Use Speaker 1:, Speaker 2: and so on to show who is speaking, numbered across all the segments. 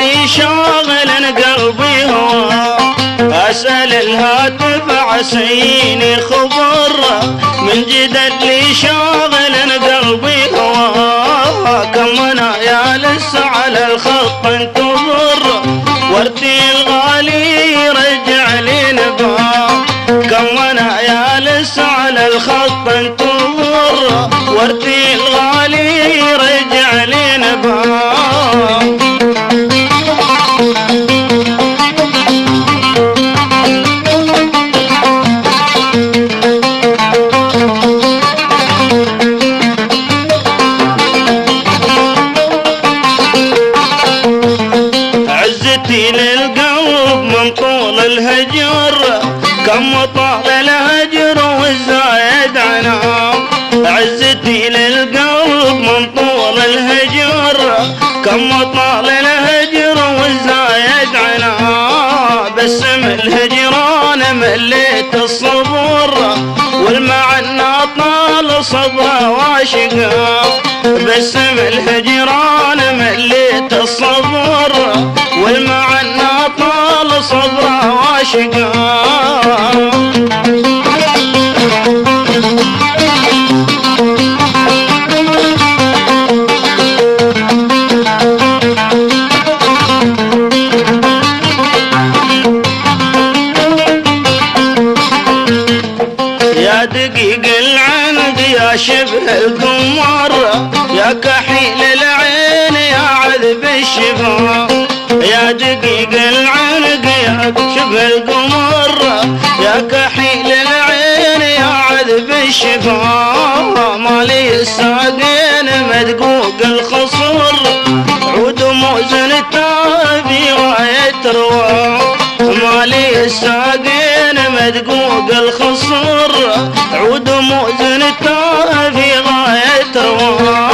Speaker 1: اللي شاغل قلبي هو، اسأل الهاتف عسيني خبر من جد اللي شاغل قلبي هو. كم انا يا لسه على الخط انتظر وردي الغالي رجع لي نباه. كم انا يا لسه على الخط انتظر وردي الغالي رجع لي نباه. عزتي للقلب من طول الهجر كم طال الهجر والزايد عنام. عزتي للقلب من طول الهجر كم طال الهجر والزايد عنام. بسم الهجران مليت الصبر والمعنى طال صبره واشقا. بسم الهجران مليت الصبر والمعنى طال صبره واشقا. يا دقيق العند يا شبه القمر يا كحيل العين يا عذب الشفا. يا دقيق العنق يا شبه القمر يا كحيل العين يا عذب الشفا. مالي الساقين مدقوق الخصر عود موزنته في غاية روى. مالي الساقين مدقوق الخصر عود موزنته في غاية روى.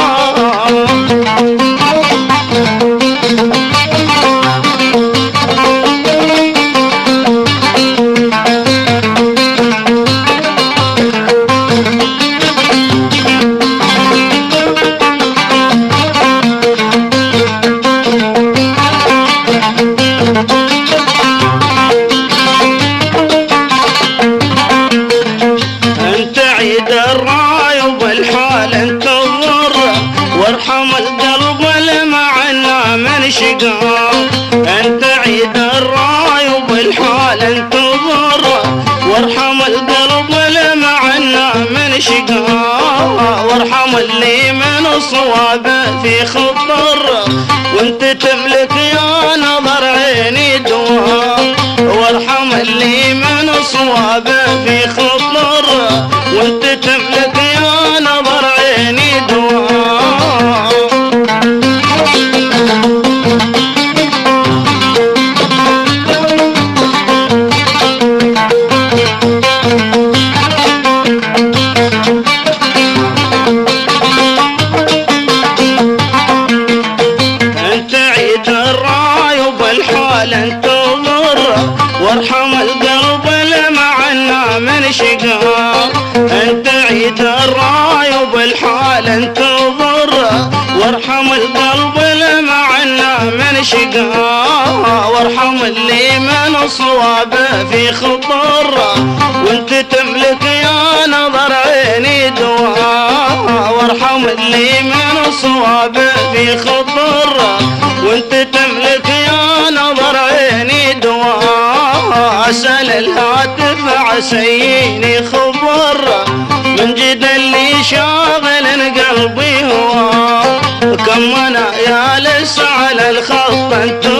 Speaker 1: انت عيد الراي وبالحال انتظر وارحم القلب لمعنا من شقا. انت عيد الراي وبالحال انتظر وارحم القلب لمعنا من شقا. وارحم اللي من صوابه في خطر وانت تملك يا نظر عيني دواء. وارحم اللي من صوابه في خطر وانت تملك يا نظر عيني دواء. انت عيد الراي وبالحال انتظر وارحم القلب لمعنا من شقا. انت عيد الراي وبالحال انتظر وارحم القلب لمعنا من شقا. وارحم اللي من صوابه في خطر وانت تملك يا نظر عيني دواء. وارحم اللي من صوابه في خطر وانت تملك يا نظر عيني دواء. اسأل الهاتف عسيني خبر من جد اللي شاغل قلبي هو. كم انا يا لسه على الخط انت